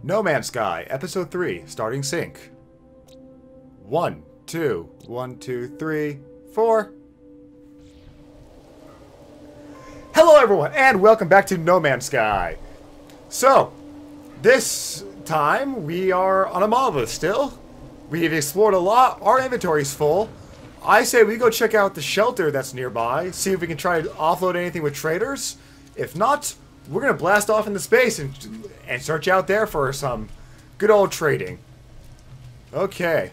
No Man's Sky, Episode 3, starting sync. 1, 2, 1, 2, 3, 4. Hello everyone, and welcome back to No Man's Sky. So, this time we are on a monolith still. We've explored a lot, our inventory's full. I say we go check out the shelter that's nearby, see if we can try to offload anything with traders. If not, we're gonna blast off into space and search out there for some good old trading. Okay.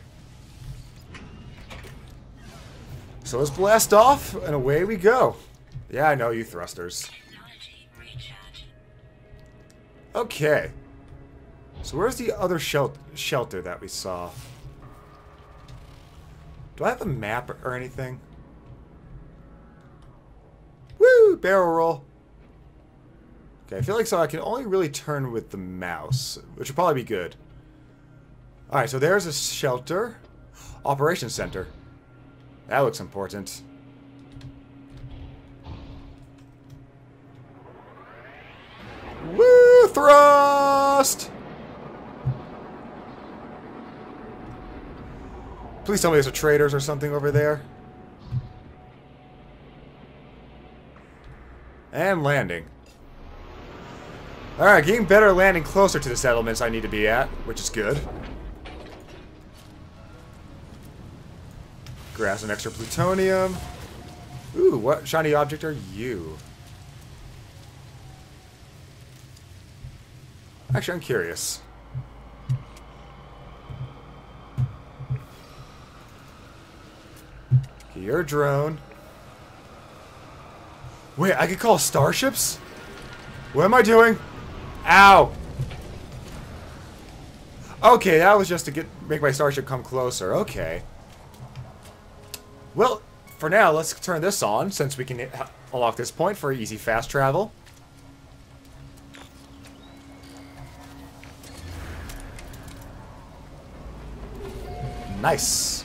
So let's blast off, and away we go. Yeah, I know you thrusters. Okay. So where's the other shelter that we saw? Do I have a map or anything? Woo! Barrel roll. Okay, I feel like so I can only really turn with the mouse, which would probably be good. Alright, so there's a shelter. Operations center. That looks important. Woo! Thrust! Please tell me there's a traders or something over there. And landing. Alright, getting better landing closer to the settlements I need to be at, which is good. Grab some extra plutonium. Ooh, what shiny object are you? Actually, I'm curious. Okay, you're a drone. Wait, I could call starships? What am I doing? Ow! Okay, that was just to make my starship come closer. Okay. Well, for now, let's turn this on, since we can unlock this point for easy fast travel. Nice.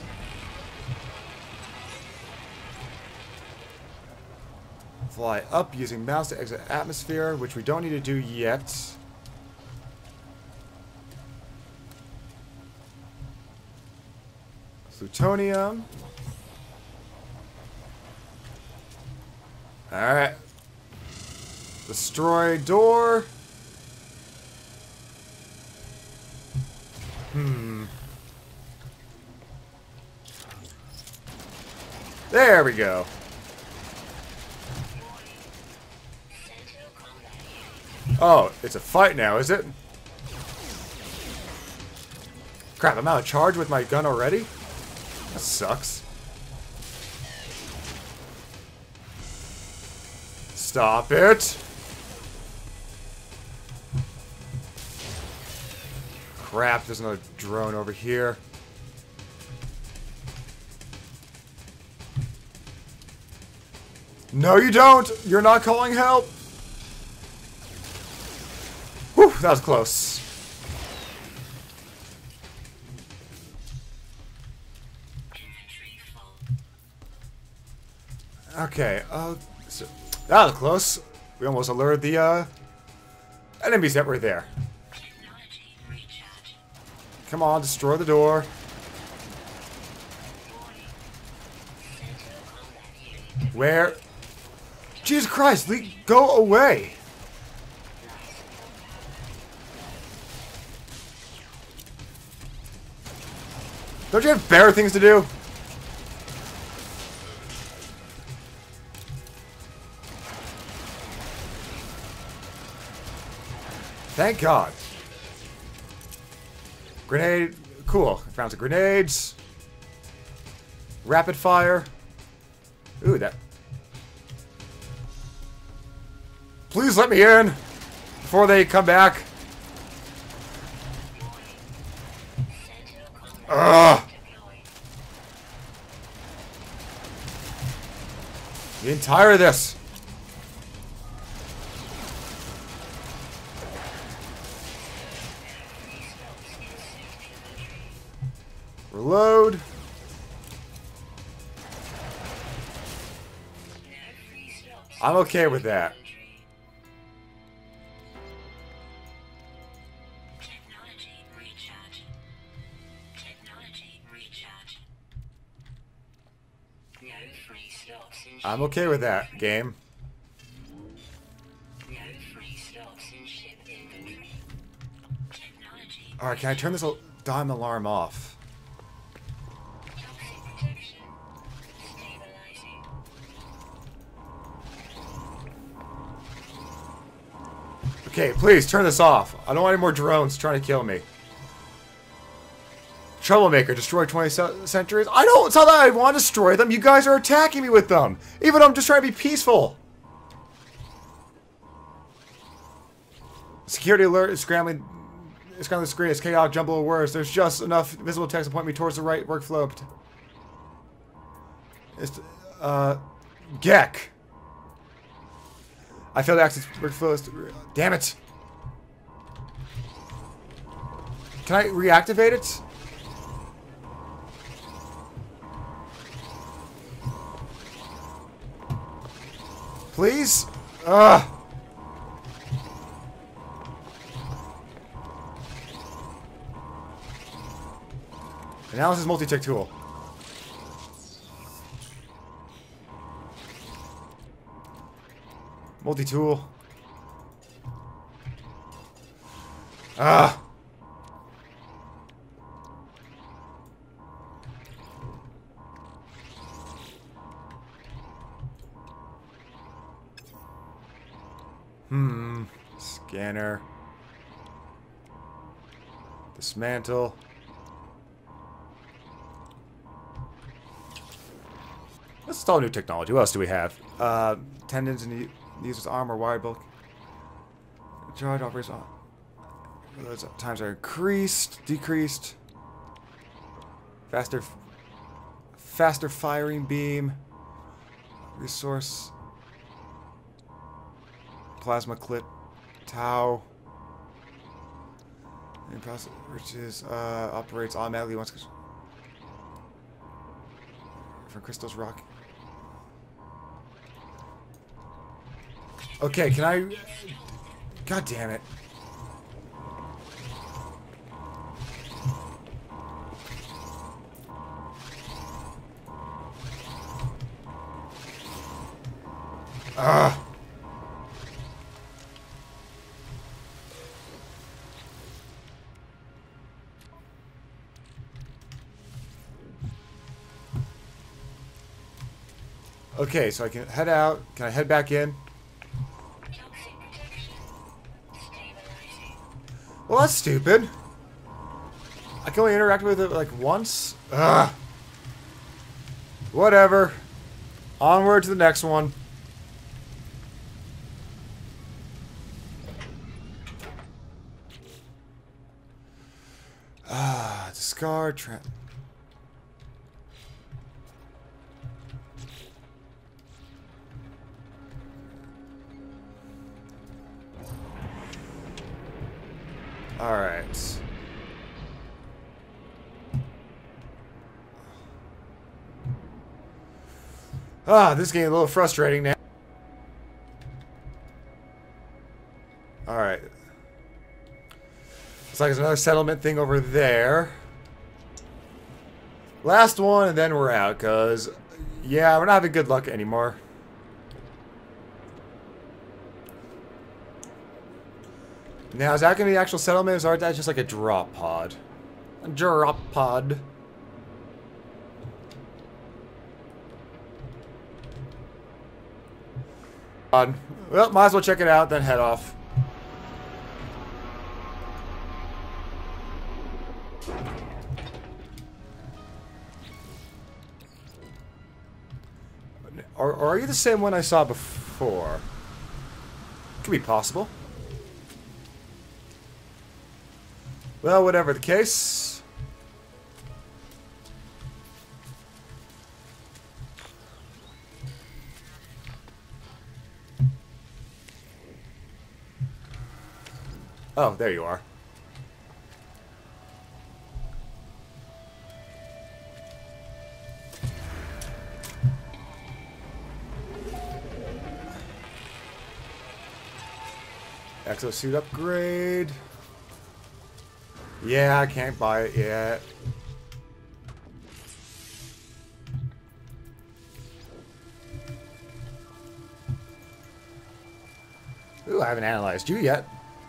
Fly up using mouse to exit atmosphere, which we don't need to do yet. Plutonium. Alright. Destroy door. There we go. Oh, it's a fight now, is it? Crap, I'm out of charge with my gun already? That sucks. Stop it! Crap, there's another drone over here. No, you don't! You're not calling help! Whew, that was close. Okay, so that was close. We almost alerted the, enemies that were there. Come on, destroy the door. Where? Jesus Christ, go away! Don't you have better things to do? Thank God. Grenade. Cool. I found some grenades. Rapid fire. Ooh, that. Please let me in before they come back. Ugh. Getting tired of this. Reload. I'm okay with that. I'm okay with that, game. Alright, can I turn this dime alarm off? Okay, please turn this off. I don't want any more drones trying to kill me. Troublemaker, destroy 20 centuries. I don't. It's not that I want to destroy them. You guys are attacking me with them. Even though I'm just trying to be peaceful. Security alert is scrambling. It's on the screen. It's chaotic jumble of words. There's just enough visible text to point me towards the right workflow. It's Gek. I failed to access workflows. Damn it. Can I reactivate it? Please? Ugh. Analysis multi-tick tool. Multi-tool. Ah. Scanner. Dismantle. Let's install new technology. What else do we have? Tendons and user's arm or wire bulk. Charge operates on. Those times are increased, decreased. Faster firing beam. Resource. Plasma clip. Tau. And process which is operates automatically once from crystals rock. Okay, can I? God damn it! Ah. Okay, so I can head out. Can I head back in? Well, that's stupid. I can only interact with it like once? Ugh. Whatever. Onward to the next one. Discard. Alright. This is getting a little frustrating now. Alright. Looks like there's another settlement thing over there. Last one, and then we're out, because, yeah, we're not having good luck anymore. Now, is that going to be the actual settlement, or is that just like a drop pod? A drop pod. Well, might as well check it out, then head off. Or are you the same one I saw before? Could be possible. Well, whatever the case. Oh, there you are. Exosuit upgrade. Yeah, I can't buy it yet. you? I haven't analyzed you yet.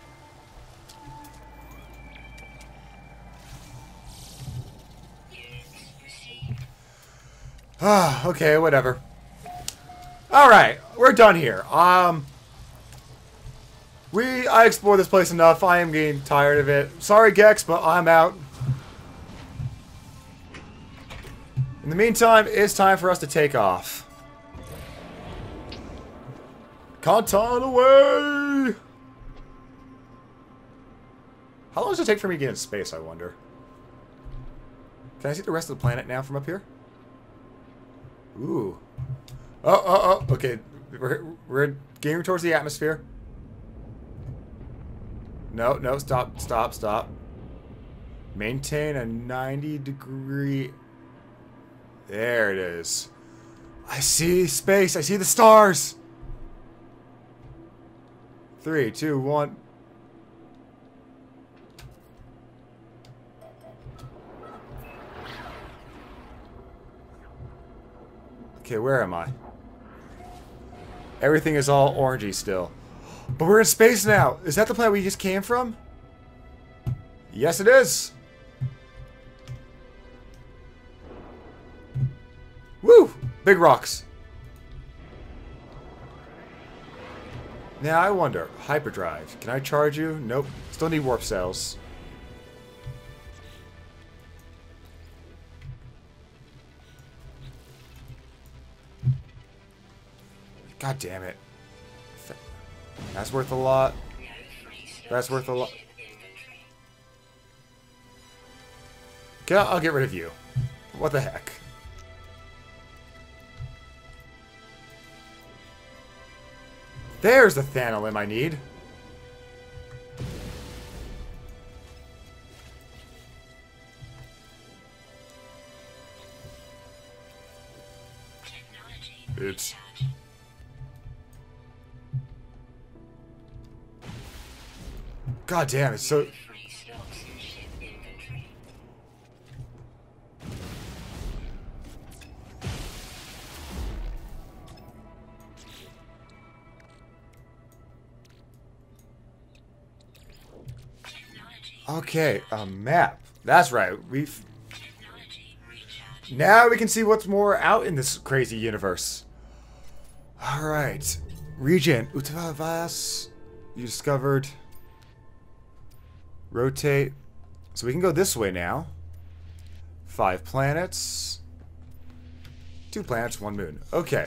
Ah, okay, whatever. Alright, we're done here. I explored this place enough. I am getting tired of it. Sorry, Gex, but I'm out. In the meantime, it's time for us to take off. Canton away! How long does it take for me to get in space, I wonder? Can I see the rest of the planet now from up here? Ooh. Oh. Okay. We're getting towards the atmosphere. No, stop. Maintain a 90-degree... There it is. I see space. I see the stars. 3, 2, 1. Okay, where am I? Everything is all orangey still. But we're in space now. Is that the planet we just came from? Yes, it is. Woo! Big rocks. Now I wonder, hyperdrive. Can I charge you? Nope. Still need warp cells. God damn it. That's worth a lot. That's worth a lot. Okay, I'll get rid of you. What the heck? There's the Thanalim I need. Oops. God damn, it's so... Okay, a map. That's right. Now we can see what's more out in this crazy universe. Alright. Region. Utavas. You discovered. Rotate. So we can go this way now. 5 planets. 2 planets, 1 moon. Okay.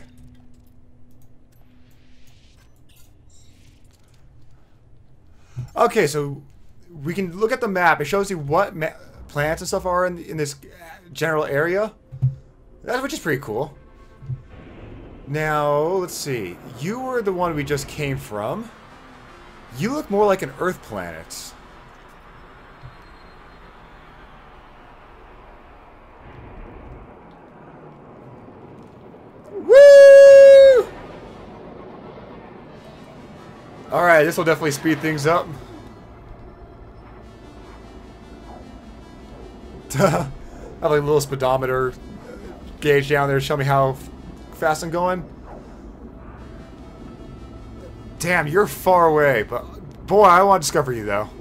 Okay, so we can look at the map. It shows you what planets and stuff are in this general area. Which is pretty cool. Now, let's see. You were the one we just came from. You look more like an Earth planet. Woo! Alright, this will definitely speed things up. I have like a little speedometer gauge down there to show me how fast I'm going. Damn, you're far away, but boy, I want to discover you though.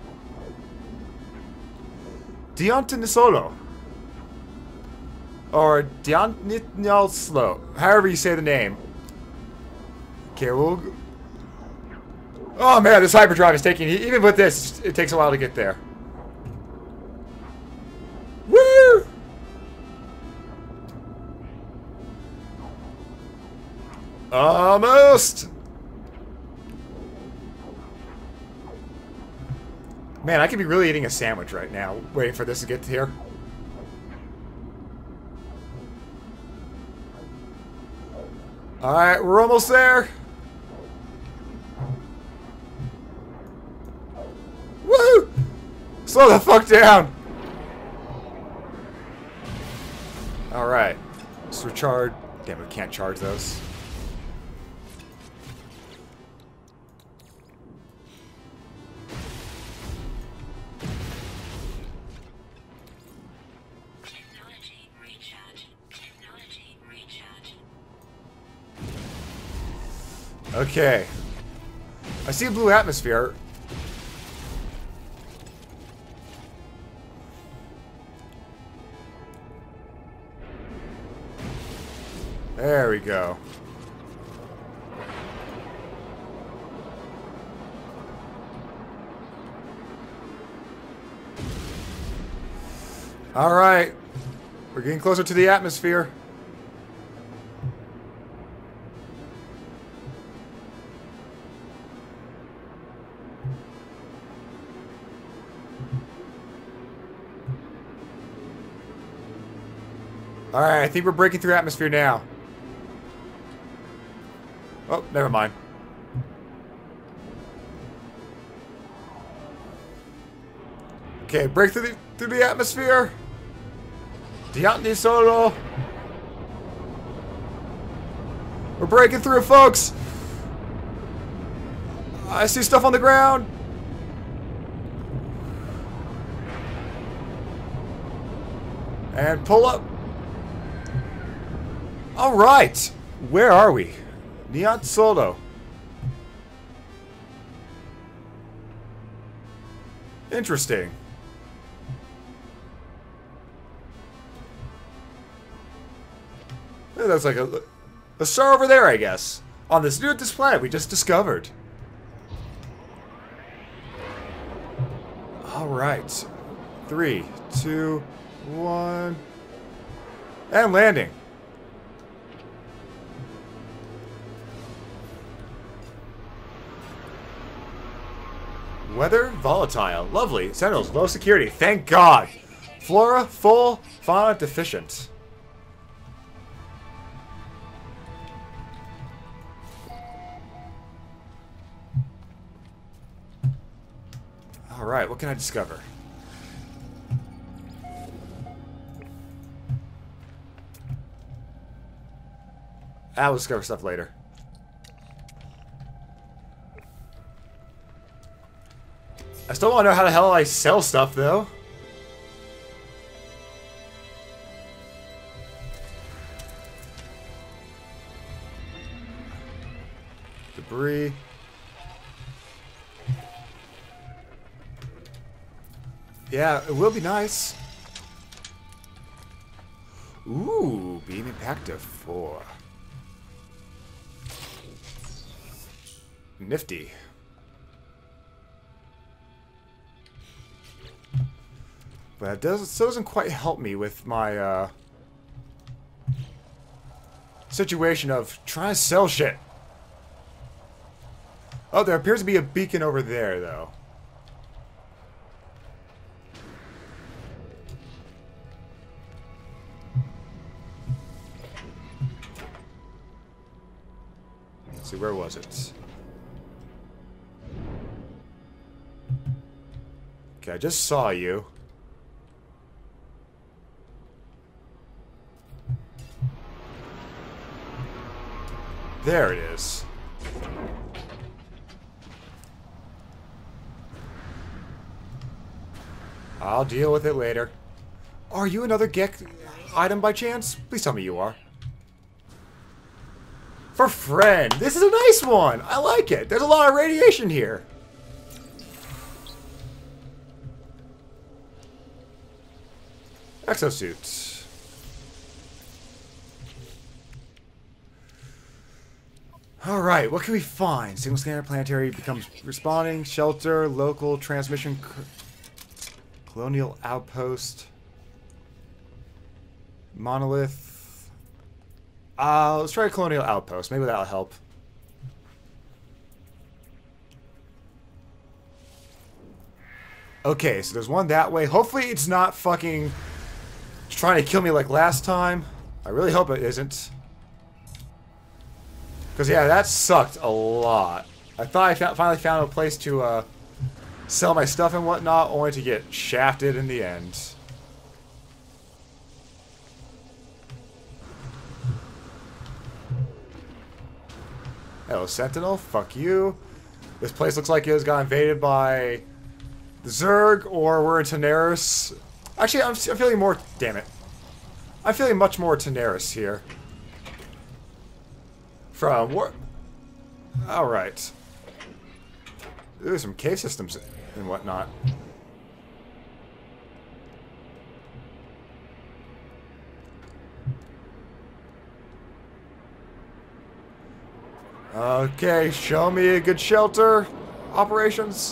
Diontinisolo. Or Diontinisolo. However you say the name. Okay, we'll... Oh man, this hyperdrive is taking... Even with this, it takes a while to get there. Woo! Almost! Man, I could be really eating a sandwich right now, waiting for this to get here. Alright, we're almost there. Woo! Slow the fuck down! Alright. Let's recharge. Damn, we can't charge those. Okay. I see a blue atmosphere. There we go. Alright. We're getting closer to the atmosphere. Alright, I think we're breaking through atmosphere now. Oh, never mind. Okay, break through the atmosphere. Dianti solo. We're breaking through, folks. I see stuff on the ground. And pull up. All right. Where are we? Neon Solo. Interesting. It looks like a star over there, I guess. On this new planet we just discovered. Alright. 3, 2, 1. And landing. Weather volatile. Lovely. Sentinels low security. Thank God. Flora full. Fauna deficient. Alright, what can I discover? I'll discover stuff later. I still want to know how the hell I sell stuff, though. Debris. Yeah, it will be nice. Ooh, beam impactor 4. Nifty. But it still doesn't quite help me with my situation of trying to sell shit. Oh, there appears to be a beacon over there, though. Let's see, where was it? Okay, I just saw you. There it is. I'll deal with it later. Are you another Gek item by chance? Please tell me you are. For friend. This is a nice one. I like it. There's a lot of radiation here. Exosuit. Alright, what can we find? Single scanner planetary becomes responding, shelter, local transmission, colonial outpost, monolith. Let's try a colonial outpost. Maybe that'll help. Okay, so there's one that way. Hopefully it's not fucking trying to kill me like last time. I really hope it isn't. Because, yeah, that sucked a lot. I thought I finally found a place to sell my stuff and whatnot, only to get shafted in the end. Hello, Sentinel. Fuck you. This place looks like it got invaded by the Zerg, or we're in Tenaris. Actually, I'm feeling more... Damn it. I'm feeling much more Tenaris here. From what? Alright. Ooh, some cave systems and whatnot. Okay, show me a good shelter. Operations.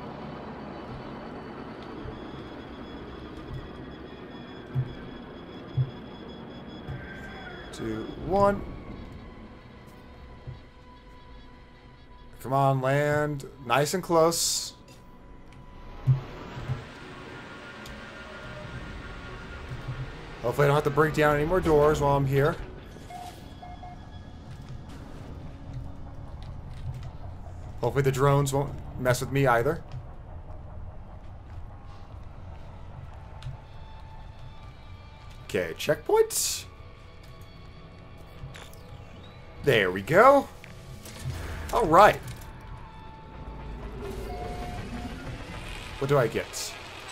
Two, one. Come on, land. Nice and close. Hopefully I don't have to break down any more doors while I'm here. Hopefully the drones won't mess with me either. Okay, checkpoint. There we go. All right. What do I get?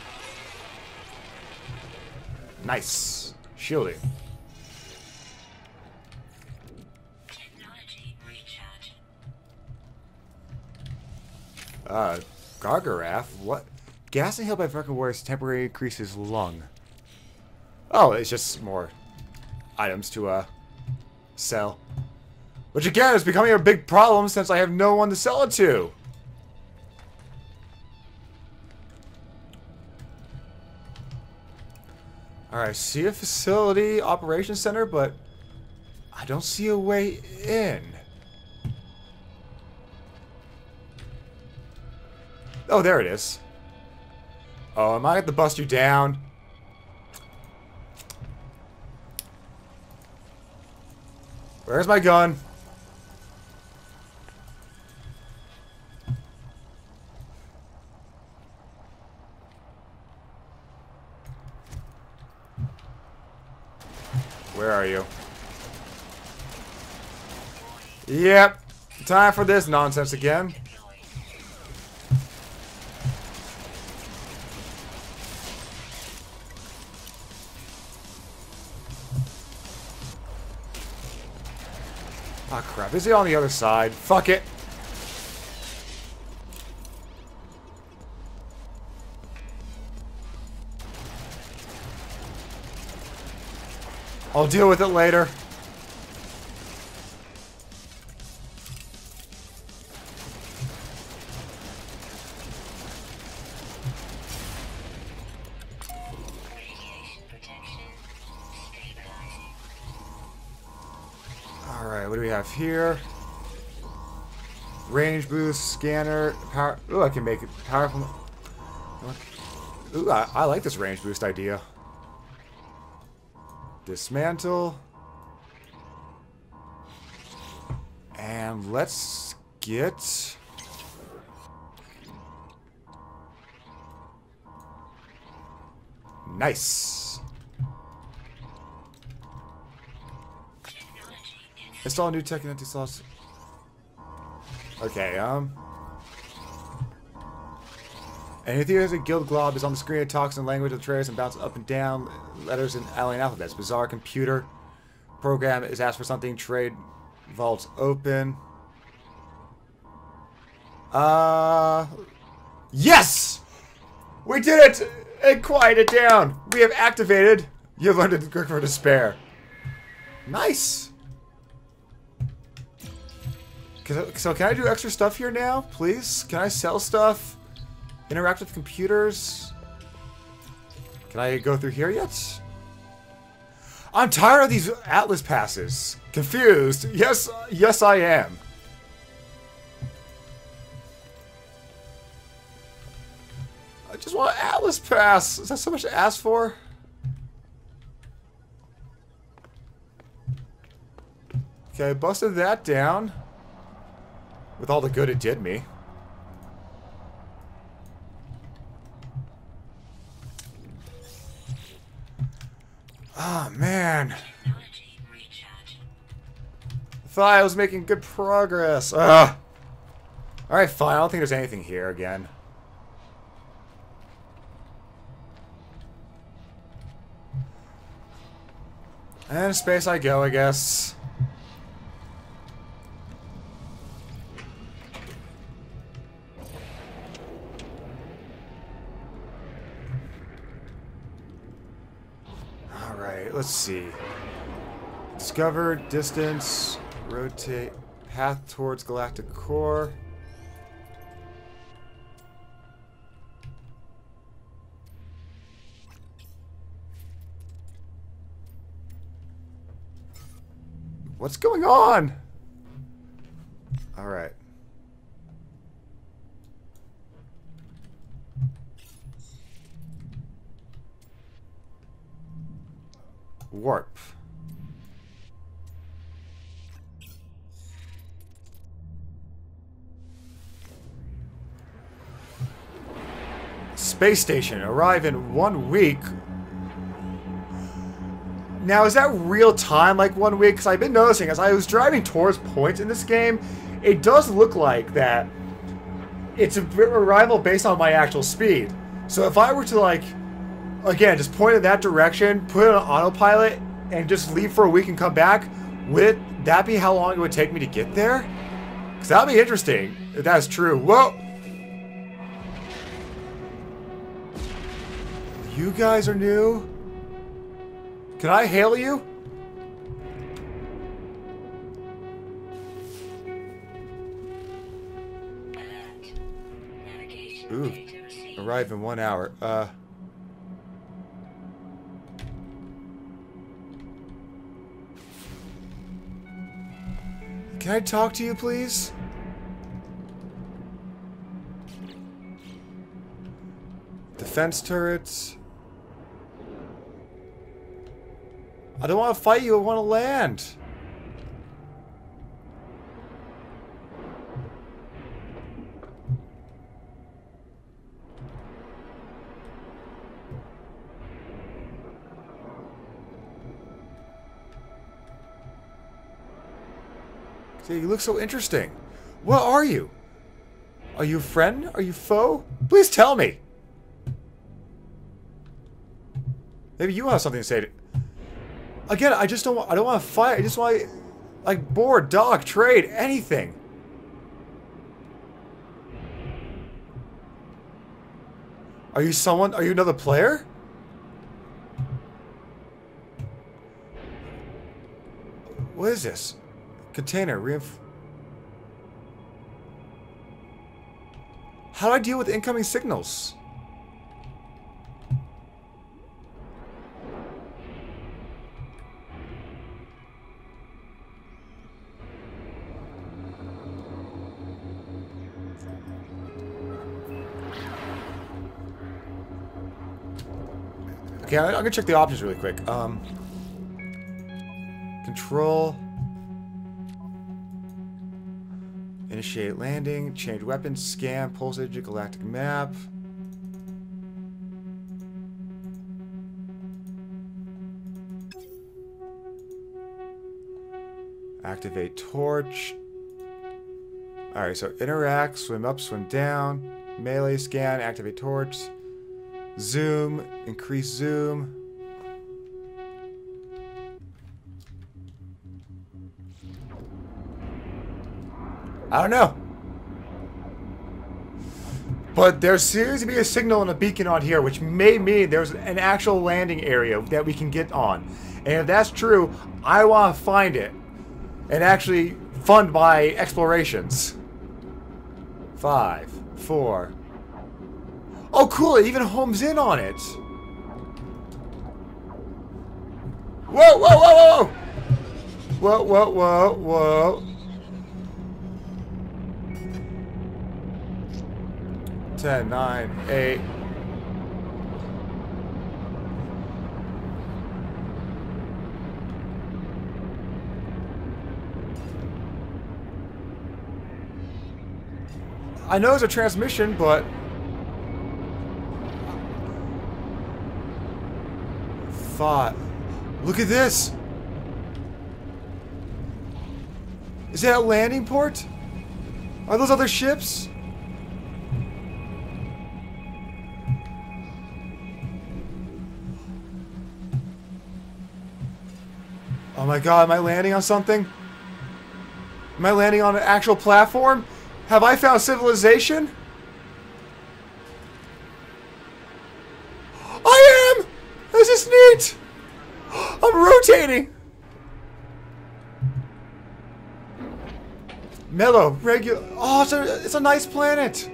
Nice. Shielding. Gargarath? What? Gas inhaled by Verka Warriors temporarily increases lung. Oh, it's just more items to, sell. Which again is becoming a big problem since I have no one to sell it to. Alright, I see a facility operations center, but I don't see a way in. Oh, there it is. Oh, am I going to bust you down? Where's my gun? Where are you? Yep. Time for this nonsense again. Oh crap, is he on the other side? Fuck it. I'll deal with it later. Alright, what do we have here? Range boost, scanner, power. Ooh, I can make it powerful. Ooh, I like this range boost idea. Dismantle. And let's get... Nice. Install new tech and anti-sauce. Okay, anything as a guild glob is on the screen. It talks in language of traders and bounces up and down letters in alien alphabets. Bizarre computer program is asked for something. Trade vaults open. Yes! We did it! And quiet it down. We have activated. You have learned to click for despair. Nice. So can I do extra stuff here now, please? Can I sell stuff? Interact with computers? Can I go through here yet? I'm tired of these Atlas passes. Confused. Yes, yes I am. I just want an Atlas pass. Is that so much to ask for? Okay, busted that down. With all the good it did me. Oh, man. I thought I was making good progress. Ugh. Alright, fine. I don't think there's anything here again. And in space I go, I guess. Alright, let's see. Discover, distance, rotate, path towards galactic core. What's going on? Alright. Warp. Space station. Arrive in 1 week. Now, is that real time, like 1 week? Because I've been noticing, as I was driving towards points in this game, it does look like that it's a arrival based on my actual speed. So if I were to, like, again, just point in that direction, put it on autopilot, and just leave for a week and come back, would that be how long it would take me to get there? Because that would be interesting, if that's true. Whoa! You guys are new? Can I hail you? Ooh. Arrive in 1 hour. Can I talk to you, please? Defense turrets. I don't want to fight you, I want to land. See, you look so interesting. What are you? Are you a friend? Are you foe? Please tell me. Maybe you have something to say to... Again, I just don't want... I don't want to fight. I just want to... Like, board, dock, trade, anything. Are you someone... Are you another player? What is this? Container. How do I deal with incoming signals? Okay, I'm gonna check the options really quick. Control. Initiate landing. Change weapons. Scan. Pulse agent. Galactic map. Activate torch. Alright, so interact. Swim up. Swim down. Melee scan. Activate torch. Zoom, increase zoom. I don't know. But there seems to be a signal and a beacon on here, which may mean there's an actual landing area that we can get on. And if that's true, I want to find it and actually fund my explorations. 5, 4... Oh, cool! It even homes in on it. Whoa, whoa, whoa, whoa! Whoa, whoa, whoa, whoa. 10, 9, 8. I know it's a transmission, but... Look at this! Is that a landing port? Are those other ships? Oh my god, am I landing on something? Am I landing on an actual platform? Have I found civilization? I am! This is neat! I'm rotating! Mellow, regular. Oh, it's a nice planet.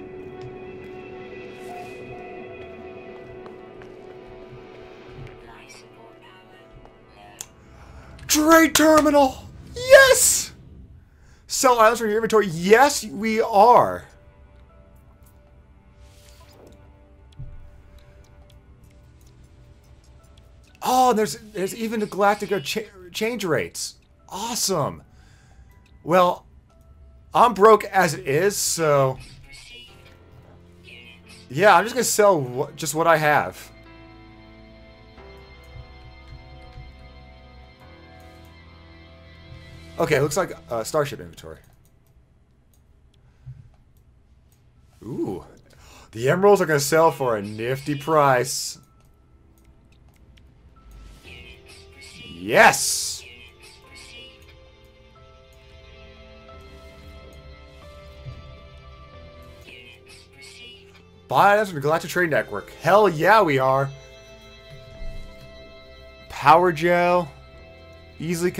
Trade terminal. Yes. Sell items from your inventory. Yes, we are. Oh, and there's even the Galactica change rates. Awesome. Well, I'm broke as it is, so yeah, I'm just gonna sell just what I have. Okay, looks like Starship inventory. Ooh, the emeralds are gonna sell for a nifty price. Yes. Buy items from the Galactic Trade Network. Hell yeah, we are. Power gel. Easily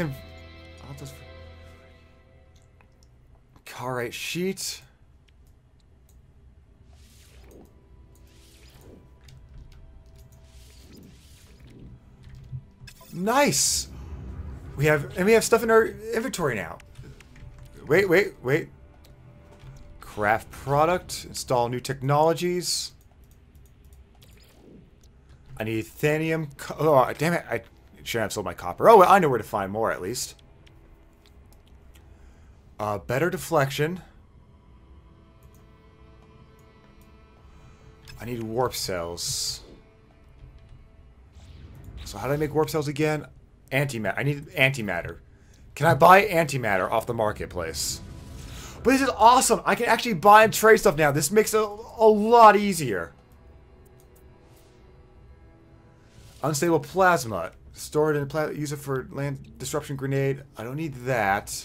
Carite sheet. Nice. We have stuff in our inventory now. Wait. Craft product. Install new technologies. I need thanium. Oh, damn it. I shouldn't have sold my copper. Oh, well, I know where to find more, at least. Better deflection. I need warp cells. So how do I make warp cells again? Antimatter. I need antimatter. Can I buy antimatter off the marketplace? But this is awesome. I can actually buy and trade stuff now. This makes it a lot easier. Unstable plasma. Stored in a plasma. Use it for land disruption grenade. I don't need that.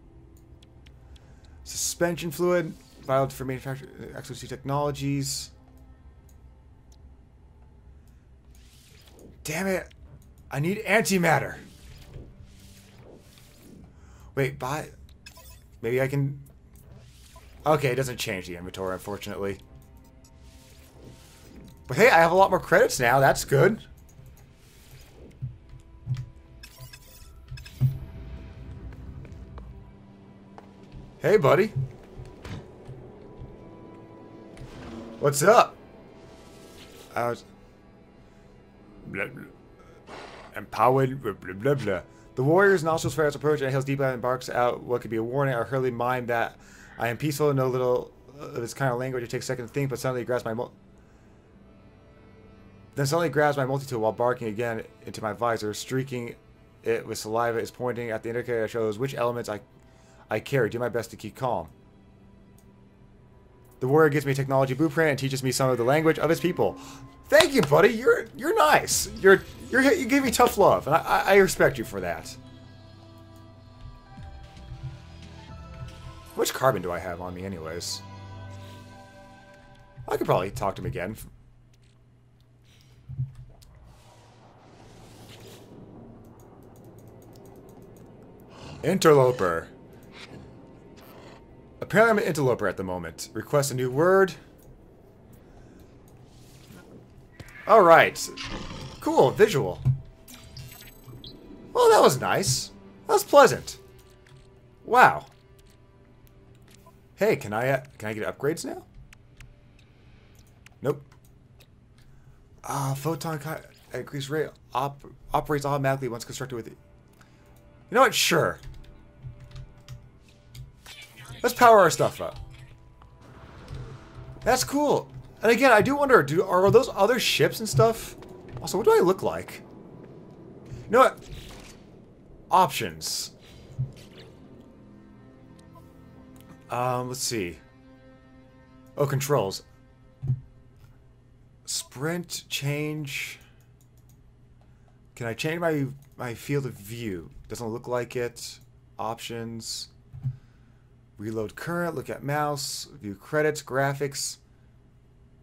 Suspension fluid. Vital for manufacturing. XOC technologies. Damn it. I need antimatter. Wait, buy. Maybe I can. Okay, it doesn't change the inventory, unfortunately. But hey, I have a lot more credits now. That's good. Hey, buddy. What's up? I was... Blah, blah. Empowered, blah, blah, blah, blah. The warrior's nostrils fires approach and hails deeply and barks out what could be a warning. I hurriedly mind that I am peaceful and know little of this kind of language. It takes a second to think, but suddenly it grabs my multi-tool while barking again into my visor, streaking it with saliva. Is pointing at the indicator that shows which elements I carry. Do my best to keep calm. The warrior gives me a technology blueprint and teaches me some of the language of his people. Thank you, buddy. You're nice. You give me tough love, and I respect you for that. How much carbon do I have on me, anyways? I could probably talk to him again. Interloper. Apparently I'm an interloper at the moment. Request a new word. Alright. Cool, visual. Well, that was nice. That was pleasant. Wow. Hey, can I get upgrades now? Nope. Photon at increased rate operates automatically once constructed with it. You know what? Sure. Let's power our stuff up. That's cool. And again, I do wonder, are those other ships and stuff? Also, what do I look like? You know what? Options. Let's see. Oh, controls. Sprint, change. Can I change my field of view? Doesn't look like it. Options. Reload current, look at mouse, view credits, graphics.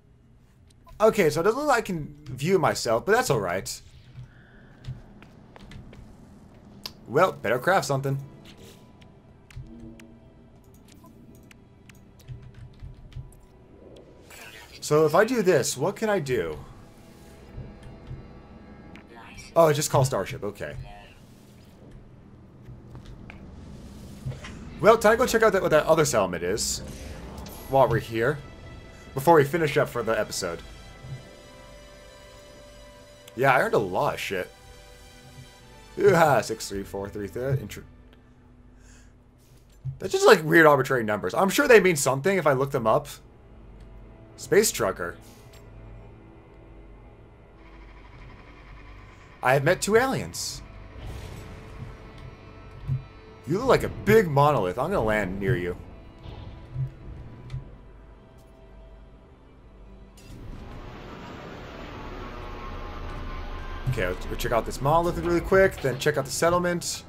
Okay, so it doesn't look like I can view myself, but that's alright. Well, better craft something. So if I do this, what can I do? Oh, it just calls Starship. Okay. Well, time to go check out what that other settlement is while we're here, before we finish up for the episode. Yeah, I earned a lot of shit. Yeah, 63433. That's just like weird arbitrary numbers. I'm sure they mean something if I look them up. Space Trucker. I have met 2 aliens. You look like a big monolith. I'm gonna land near you. Okay, we'll check out this monolith really quick, then check out the settlement.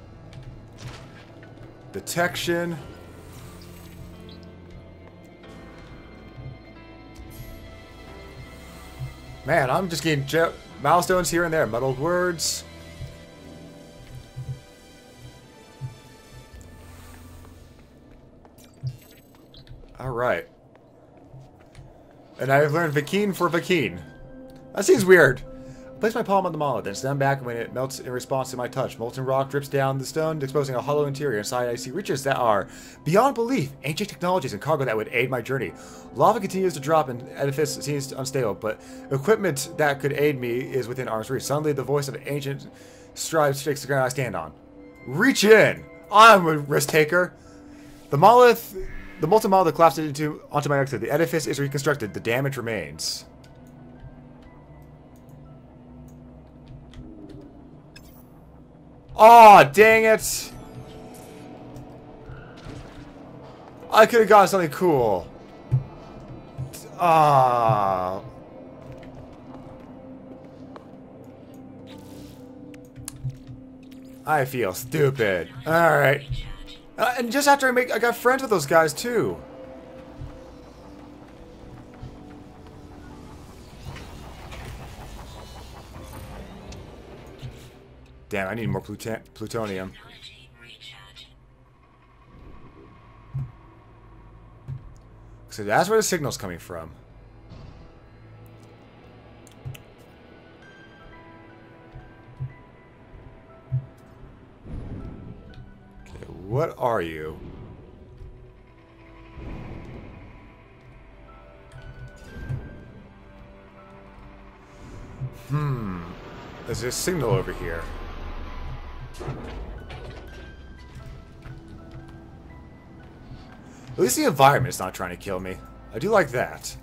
Detection. Man, I'm just getting milestones here and there. Muddled words. Alright. And I've learned Vakeen for Vakeen. That seems weird. Place my palm on the monolith, then stand back when it melts in response to my touch. Molten rock drips down the stone, exposing a hollow interior. Inside, I see riches that are beyond belief. Ancient technologies and cargo that would aid my journey. Lava continues to drop and edifice seems unstable, but equipment that could aid me is within arm's reach. Suddenly, the voice of ancient strides shakes the ground I stand on. Reach in! I'm a risk taker. The molten monolith collapsed onto my exit. The edifice is reconstructed. The damage remains. Aw, dang it! I could have gotten something cool. Ah. I feel stupid. Alright. And just after I got friends with those guys too. Damn, I need more plutonium. So that's where the signal's coming from. Okay, what are you? There's a signal over here. At least the environment is not trying to kill me. I do like that.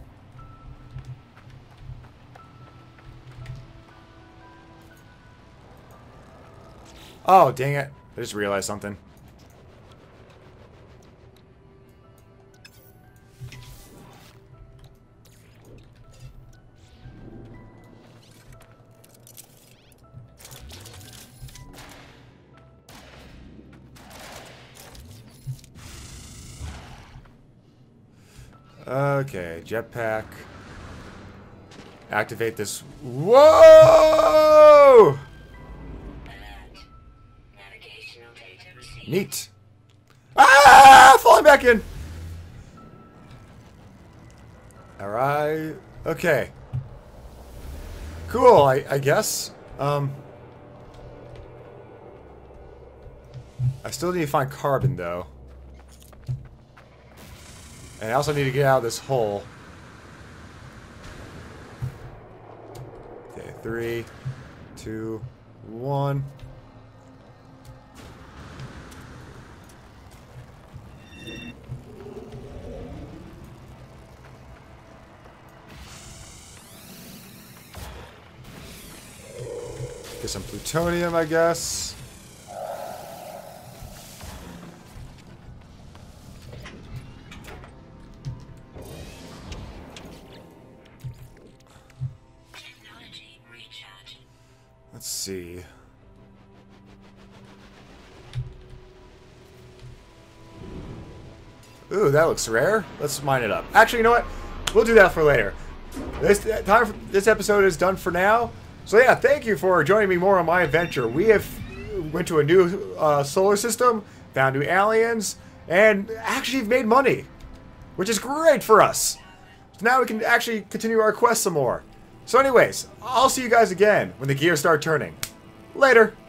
Oh, dang it. I just realized something. Okay, jetpack. Activate this. Whoa! Neat. Ah! Falling back in. Alright. Okay. Cool, I guess. I still need to find carbon, though. And I also need to get out of this hole. Okay, 3, 2, 1. Get some plutonium, I guess. Let's see. Ooh, that looks rare. Let's mine it up. Actually, you know what? We'll do that for later. This episode is done for now. So yeah, thank you for joining me more on my adventure. We have went to a new solar system, found new aliens, and actually made money, which is great for us. So now we can actually continue our quest some more. So anyways, I'll see you guys again when the gears start turning. Later.